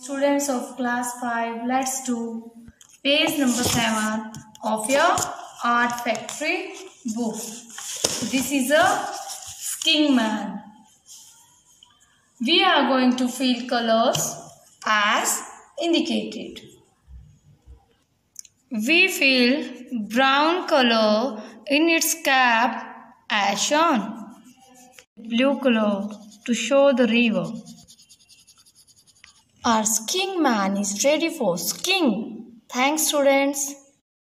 Students of class 5, let's do page number 7 of your art factory book. This is a skiing man. We are going to fill colors as indicated. We fill brown color in its cap as shown. Blue color to show the river. Our skiing man is ready for skiing. Thanks, students.